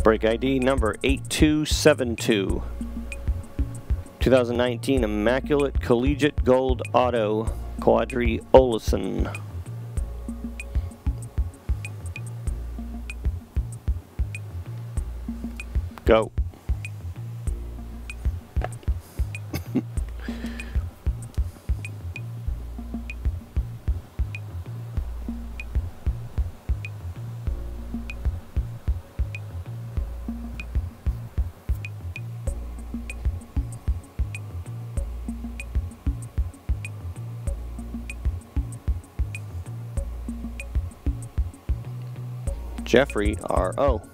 Break ID number 8272. 2019 Immaculate Collegiate Gold Auto Qadree Ollison. Go. Jeffrey R.O.